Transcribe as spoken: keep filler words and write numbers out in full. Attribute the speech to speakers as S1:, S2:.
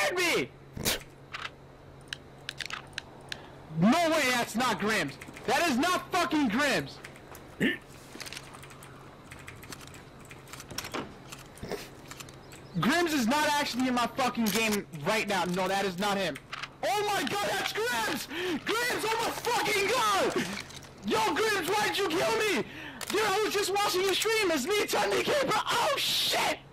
S1: scared me! No way, that's not Grims. That is not fucking Grims. Grims is not actually in my fucking game right now. No, that is not him. Oh my god, that's Grims! Grims, oh my fucking god! Yo, Grims, why'd you kill me? Dude, I was just watching your stream as me, Tunde Caper. Oh shit!